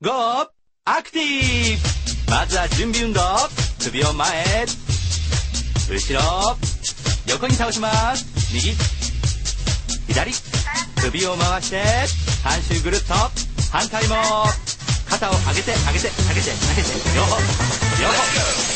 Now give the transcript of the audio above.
ゴーアクティブ。まずは準備運動。首を前、後ろ、横に倒します。右、左、首を回して半周ぐるっと。反対も肩を上げて上げて上げて上げて、両方両方。